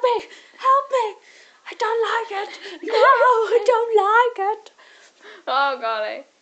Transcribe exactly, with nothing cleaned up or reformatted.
me! Help me! I don't like it! No, I don't like it! Oh golly.